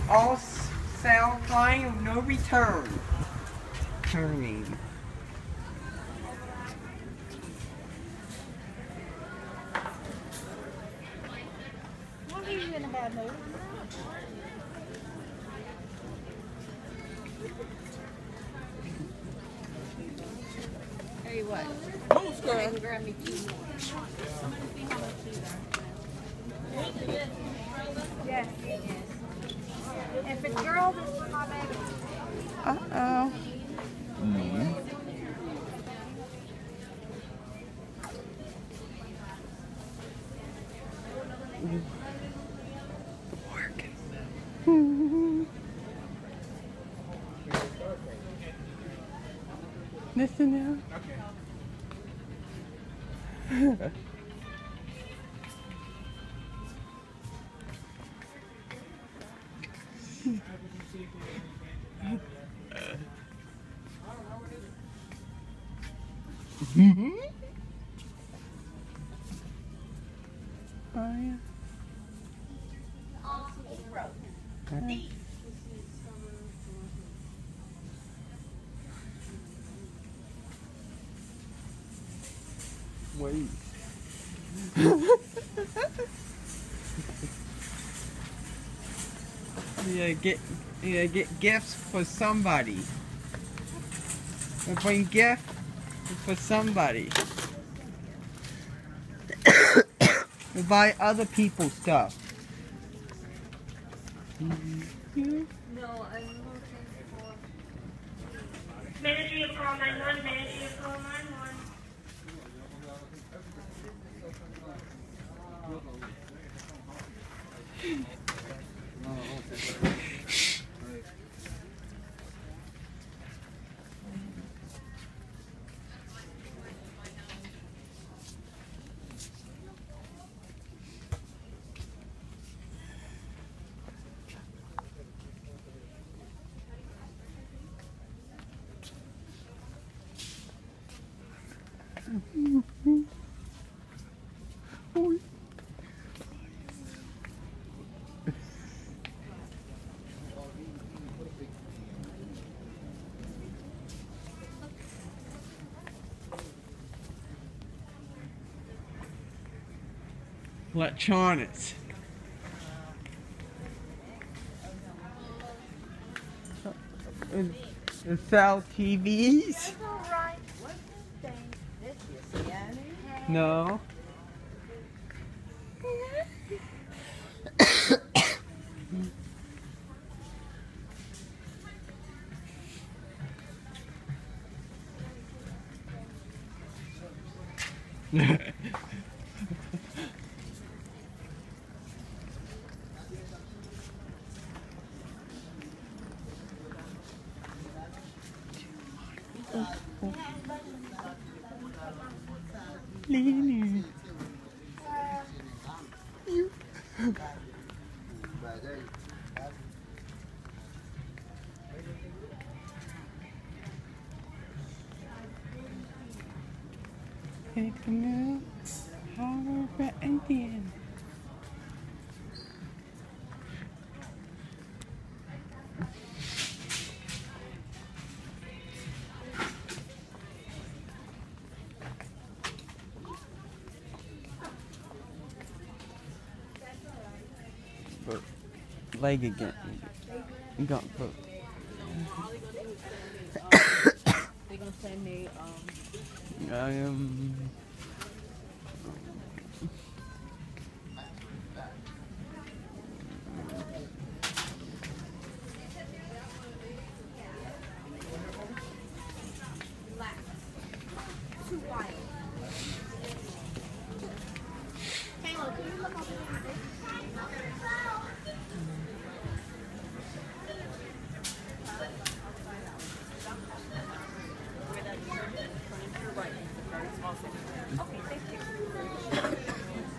all sail flying with no return. Turning. What are you in a bad mood? Tell you what. Who's girl? Grab me 2 more. Yes. If it's girls, it's for my baby. Uh-oh. Listen now. Okay. Oh yeah. Wait. You get gifts for somebody. Bring gifts for somebody. You buy other people's stuff. No, I'm looking for... Ministry of Call 911, Ministry of Call 911. Electronics. And sell TVs? That's all right. What's this thing? This is Yanni. No. Lily. Take a new Harbor Indian. Leg again. You got put. They're gonna send me too wild. Taylor, can you look up Okay, thank you.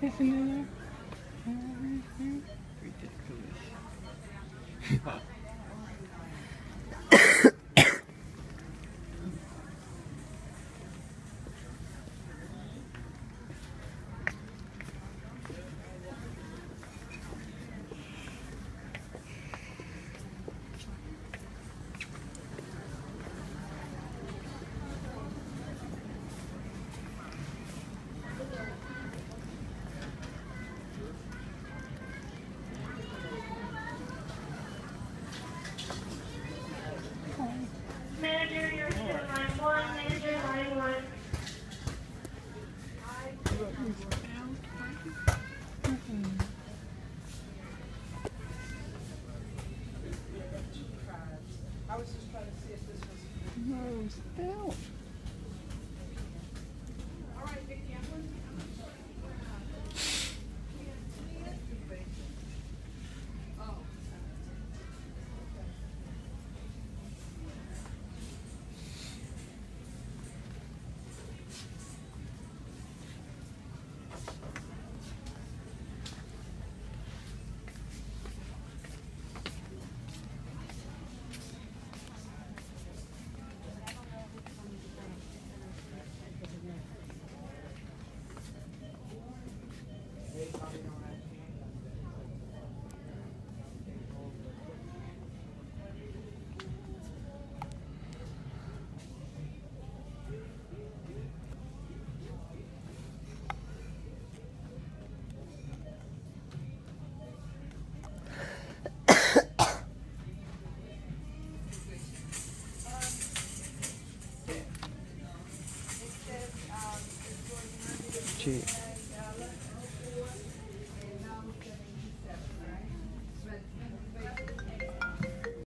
kissing in there? Ridiculous. Manager, you're in line 1. Manager, line 1. No, still. Gee.